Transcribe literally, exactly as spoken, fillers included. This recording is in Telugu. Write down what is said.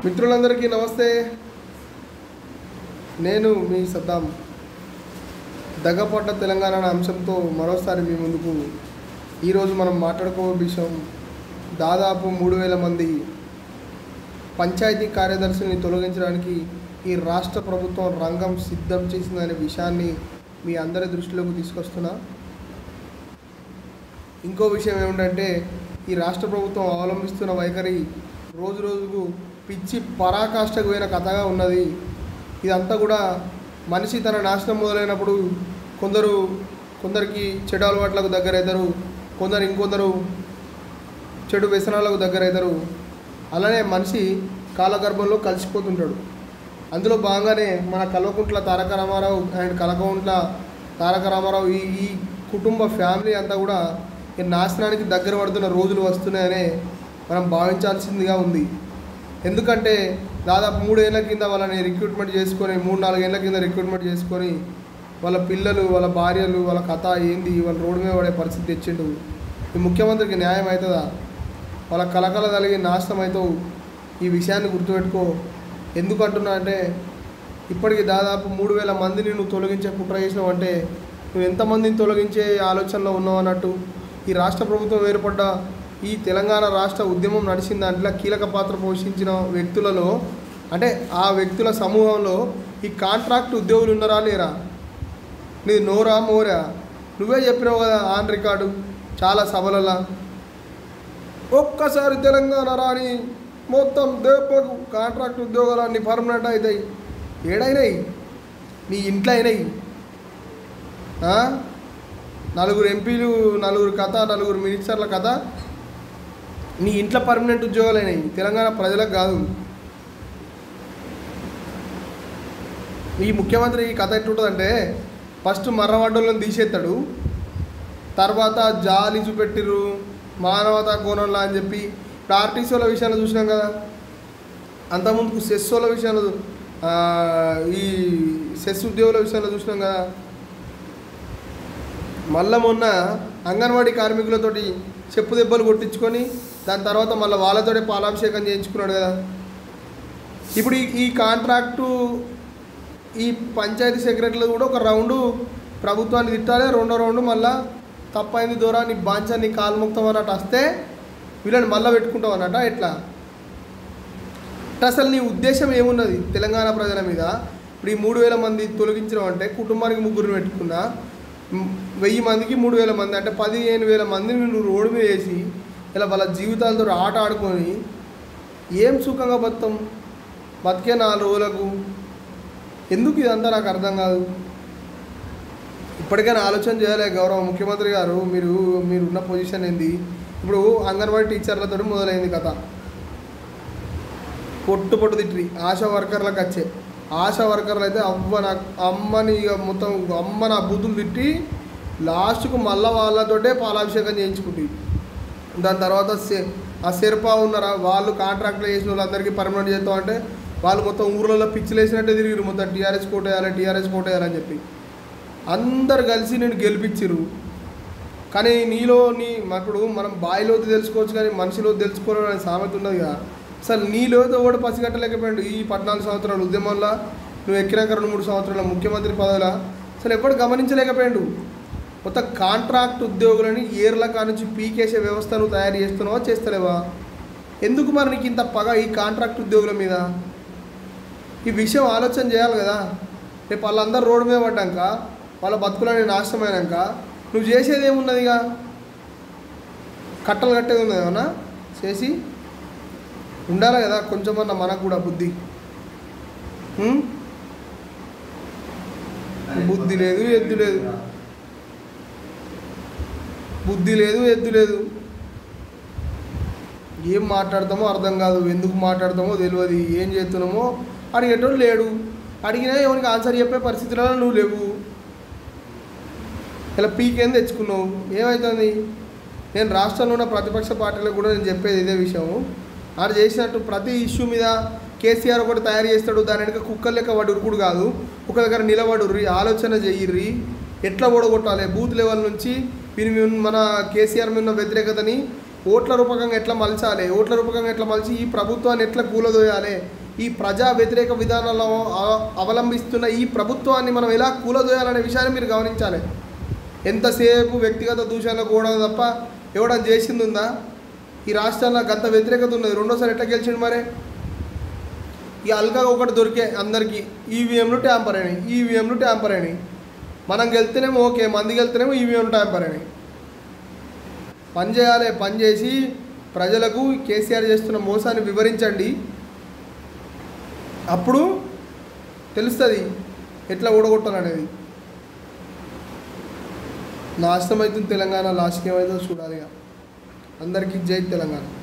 మిత్రులందరికీ నమస్తే. నేను మీ సద్దాం. దగ్గపట్ట తెలంగాణ అనే అంశంతో మరోసారి మీ ముందుకు ఈరోజు మనం మాట్లాడుకో విషయం దాదాపు మూడు వేల మంది పంచాయతీ కార్యదర్శిని తొలగించడానికి ఈ రాష్ట్ర ప్రభుత్వం రంగం సిద్ధం చేసిందనే విషయాన్ని మీ అందరి దృష్టిలోకి తీసుకొస్తున్నా. ఇంకో విషయం ఏమిటంటే ఈ రాష్ట్ర ప్రభుత్వం అవలంబిస్తున్న వైఖరి రోజు రోజుకు పిచ్చి పరాకాష్ఠకు పోయిన కథగా ఉన్నది. ఇదంతా కూడా మనిషి తన నాశనం మొదలైనప్పుడు కొందరు కొందరికి చెడు అలవాట్లకు దగ్గరవుతారు, కొందరు ఇంకొందరు చెడు వ్యసనాలకు దగ్గరవుతారు. అలానే మనిషి కాలగర్భంలో కలిసిపోతుంటాడు. అందులో భాగంగానే మన కల్వకుంట్ల తారక రామారావు అండ్ కల్వకుంట్ల తారక రామారావు ఈ ఈ కుటుంబ ఫ్యామిలీ అంతా కూడా ఈ నాశనానికి దగ్గర పడుతున్న రోజులు వస్తున్నాయనే మనం భావించాల్సిందిగా ఉంది. ఎందుకంటే దాదాపు మూడేళ్ల కింద వాళ్ళని రిక్రూట్మెంట్ చేసుకొని మూడు నాలుగేళ్ల కింద రిక్రూట్మెంట్ చేసుకొని వాళ్ళ పిల్లలు వాళ్ళ భార్యలు వాళ్ళ కథ ఏంది వాళ్ళ రోడ్డు మీద పడే పరిస్థితి తెచ్చిండు. ఈ ముఖ్యమంత్రికి న్యాయం అవుతుందా? వాళ్ళ కలకల కలిగి నాశనం అవుతావు. ఈ విషయాన్ని గుర్తుపెట్టుకో. ఎందుకు అంటున్నా అంటే ఇప్పటికి దాదాపు మూడు వేల మందిని నువ్వు తొలగించే కుట్ర చేసినావు అంటే నువ్వు ఎంతమందిని తొలగించే ఆలోచనలో ఉన్నావు అన్నట్టు. ఈ రాష్ట్ర ప్రభుత్వం ఏర్పడ్డ ఈ తెలంగాణ రాష్ట్ర ఉద్యమం నడిచిన దాంట్లో కీలక పాత్ర పోషించిన వ్యక్తులలో అంటే ఆ వ్యక్తుల సమూహంలో ఈ కాంట్రాక్ట్ ఉద్యోగులు ఉన్నారా లేరా? నీది నోరా మోరా? నువ్వే చెప్పినావు కదా ఆన్ రికార్డు చాలా సభలలో. ఒక్కసారి తెలంగాణ రాని మొత్తం దేపకు కాంట్రాక్ట్ ఉద్యోగాలన్నీ పర్మనెంట్ అవుతాయి. ఏడైనాయి? నీ ఇంట్లో అయినాయి. నలుగురు ఎంపీలు నలుగురు కథ నలుగురు మినిస్టర్ల కథ నీ ఇంట్లో పర్మనెంట్ ఉద్యోగాలు అయినాయి. తెలంగాణ ప్రజలకు కాదు. ఈ ముఖ్యమంత్రి ఈ కథ ఎట్లుంటుందంటే ఫస్ట్ మర్రవడ్డోళ్ళని తీసేస్తాడు, తర్వాత జాలి చూపెట్టిర్రు మానవతా కోణంలో అని చెప్పి ఇప్పుడు ఆర్టీసీల విషయాన్ని చూసినాం కదా. అంతకుముందుకు సెస్సోల విషయాలు ఈ సెస్ ఉద్యోగుల విషయాల్లో చూసినాం కదా. మళ్ళీ మొన్న అంగన్వాడీ కార్మికులతోటి చెప్పు దెబ్బలు కొట్టించుకొని దాని తర్వాత మళ్ళీ వాళ్ళతోనే పాలాభిషేకం చేయించుకున్నాడు కదా. ఇప్పుడు ఈ ఈ కాంట్రాక్టు ఈ పంచాయతీ సెక్రటరీలు కూడా ఒక రౌండు ప్రభుత్వాన్ని తిట్టాలి, రెండో రౌండు మళ్ళీ తప్పైంది దూరా నీ బాంచా నీ కాలుముక్తం అన్నట్టు వస్తే వీళ్ళని మళ్ళీ పెట్టుకుంటాం అన్నట్ట. ఎట్లా అసలు నీ ఉద్దేశం ఏమున్నది తెలంగాణ ప్రజల మీద? ఇప్పుడు ఈ మూడు వేల మంది తొలగించడం అంటే కుటుంబానికి ముగ్గురు పెట్టుకున్నా వెయ్యి మందికి మూడు వేల మంది అంటే పదిహేను వేల మందిని నువ్వు రోడ్డు మీద వేసి ఇలా వాళ్ళ జీవితాలతో ఆట ఆడుకొని ఏం సుఖంగా బతాం? బతికే నాలుగు రోజులకు ఎందుకు ఇదంతా నాకు అర్థం కాదు. ఇప్పటికైనా ఆలోచన చేయాలి గౌరవ ముఖ్యమంత్రి గారు. మీరు మీరున్న పొజిషన్ ఏంది? ఇప్పుడు అంగన్వాడీ టీచర్లతో మొదలైంది కథ. పొట్టు పొట్టు తిట్టి ఆశా వర్కర్లకు వచ్చే ఆశా వర్కర్లు అయితే అవ్వ నా అమ్మని ఇక మొత్తం అమ్మ నా బూతులు తిట్టి లాస్ట్కు మళ్ళీ వాళ్ళతోటే పాలాభిషేకం చేయించుకుంటుంది. దాని తర్వాత సె ఆ సెర్పా ఉన్నారా వాళ్ళు కాంట్రాక్ట్లు చేసిన వాళ్ళందరికీ పర్మనెంట్ చేస్తాం అంటే వాళ్ళు మొత్తం ఊర్లలో పిచ్చిలు వేసినట్టే తిరిగిరు. మొత్తం టీఆర్ఎస్ కోట వేయాలి టీఆర్ఎస్ కోట వేయాలని చెప్పి అందరు కలిసి నేను గెలిపించరు. కానీ నీలో నీ ఇప్పుడు మనం బాయిలోతు తెలుసుకోవచ్చు కానీ మనిషిలో తెలుసుకోవడం అనే సామెత ఉన్నది కదా. అసలు నీలోతో కూడా పసిగట్టలేకపోయాడు ఈ పద్నాలుగు సంవత్సరాల ఉద్యమంలో. నువ్వు ఎక్కినాక రెండు మూడు సంవత్సరాల ముఖ్యమంత్రి పదవిలా అసలు ఎప్పుడు గమనించలేకపోయాడు. మొత్తం కాంట్రాక్ట్ ఉద్యోగులని ఏర్ల కానుంచి పీకేసే వ్యవస్థ నువ్వు తయారు చేస్తున్నావా చేస్తలేవా? ఎందుకు మరి నీకు ఇంత పగ ఈ కాంట్రాక్ట్ ఉద్యోగుల మీద? ఈ విషయం ఆలోచన చేయాలి కదా. రేపు వాళ్ళందరూ రోడ్డు మీద పడ్డాక వాళ్ళ బతుకులని నాశనమైనాక నువ్వు చేసేది ఏమున్నదిగా? కట్టలు కట్టేది ఉన్నది ఏమన్నా చేసి ఉండాలి కదా కొంచెమన్నా మనకు కూడా బుద్ధి. బుద్ధి లేదు ఎద్దు లేదు బుద్ధి లేదు ఎద్దు లేదు. ఏం మాట్లాడతామో అర్థం కాదు, ఎందుకు మాట్లాడతామో తెలియదు, ఏం చేస్తున్నామో అడిగేటోడు లేడు. అడిగినా ఎవరికి ఆన్సర్ చెప్పే పరిస్థితులలో నువ్వు లేవు. ఇలా పీకేం తెచ్చుకున్నావు ఏమవుతుంది? నేను రాష్ట్రంలో ఉన్న ప్రతిపక్ష పార్టీలకు కూడా నేను చెప్పేది ఇదే విషయం. ఆడు చేసినట్టు ప్రతి ఇష్యూ మీద కేసీఆర్ ఒకటి తయారు చేస్తాడు, దాని వెనుక కుక్కర్ లెక్క వాడు ఉరుకుడు కాదు. ఒక దగ్గర నిలబడుర్రి, ఆలోచన చెయ్యిర్రి, ఎట్లా ఓడగొట్టాలి బూత్ లెవెల్ నుంచి. వీరి మన కేసీఆర్ మీద ఉన్న వ్యతిరేకతని ఓట్ల రూపకంగా ఎట్లా మలచాలి, ఓట్ల రూపకంగా ఎట్లా మలిచి ఈ ప్రభుత్వాన్ని ఎట్లా కూలదోయాలి, ఈ ప్రజా వ్యతిరేక విధానాలను అవలంబిస్తున్న ఈ ప్రభుత్వాన్ని మనం ఎలా కూలదోయాలనే విషయాన్ని మీరు గమనించాలి. ఎంతసేపు వ్యక్తిగత దూషణలు కూడా తప్ప ఎవడం చేసింది ఉందా? ఈ రాష్ట్రంలో గంత వ్యతిరేకత ఉన్నది, రెండోసారి ఎట్లా గెలిచిండు మరి? ఈ అల్గా ఒకటి దొరికే అందరికీ ఈవీఎంలు ట్యాంపర్ అయినాయి, ఈవీఎంలు ట్యాంపర్ అయినాయి. మనం గెలితేనేమో ఓకే, మంది గెలితేనేమో ఈవీఎం ట్యాంపర్ అయినాయి. పని చేయాలి, పని చేసి ప్రజలకు కేసీఆర్ చేస్తున్న మోసాన్ని వివరించండి. అప్పుడు తెలుస్తుంది ఎట్లా ఓడగొట్టాలనేది. నాశనం అవుతుంది తెలంగాణ, లాస్ట్కి ఏమైందో చూడాలి. అందరికీ జై తెలంగాణ.